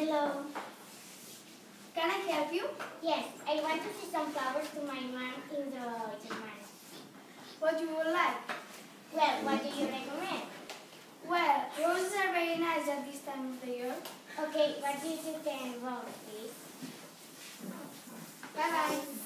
Hello. Can I help you? Yes, I want to see some flowers to my mom in the German. What you would like? Well, what do you recommend? Well, roses are very nice at this time of the year. Okay, what do you think can rose, please? Bye-bye.